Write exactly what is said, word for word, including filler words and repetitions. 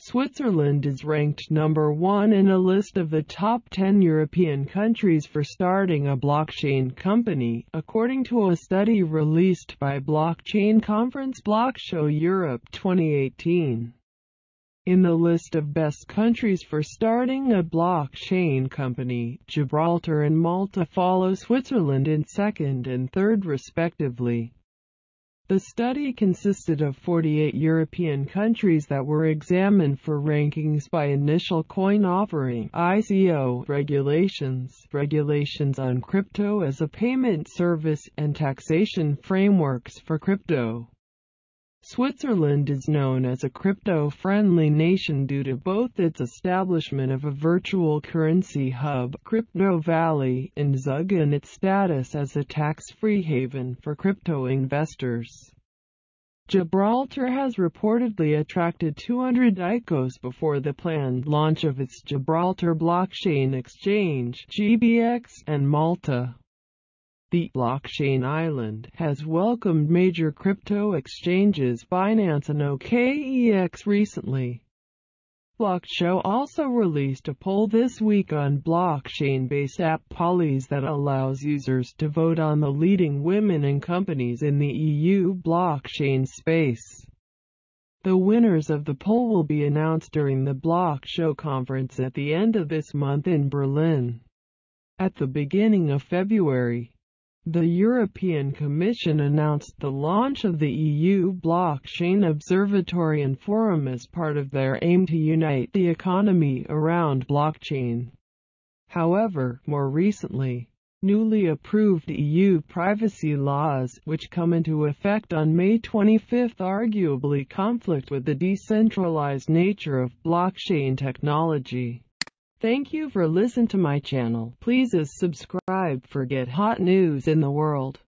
Switzerland is ranked number one in a list of the top ten European countries for starting a blockchain company, according to a study released by blockchain conference Blockshow Europe twenty eighteen. In the list of best countries for starting a blockchain company, Gibraltar and Malta follow Switzerland in second and third respectively. The study consisted of forty-eight European countries that were examined for rankings by initial coin offering (I C O) regulations, regulations on crypto as a payment service, and taxation frameworks for crypto. Switzerland is known as a crypto-friendly nation due to both its establishment of a virtual currency hub, Crypto Valley, in Zug, and its status as a tax-free haven for crypto investors. Gibraltar has reportedly attracted two hundred I C Os before the planned launch of its Gibraltar Blockchain Exchange (G B X), and Malta, the blockchain island, has welcomed major crypto exchanges Binance and O K E X recently. Blockshow also released a poll this week on blockchain-based app Polys that allows users to vote on the leading women and companies in the E U blockchain space. The winners of the poll will be announced during the Blockshow conference at the end of this month in Berlin. At the beginning of February, the European Commission announced the launch of the E U Blockchain Observatory and Forum as part of their aim to unite the economy around blockchain. However, more recently, newly approved E U privacy laws, which come into effect on May twenty-fifth, arguably conflict with the decentralized nature of blockchain technology. Thank you for listening to my channel. Please subscribe for get hot news in the world.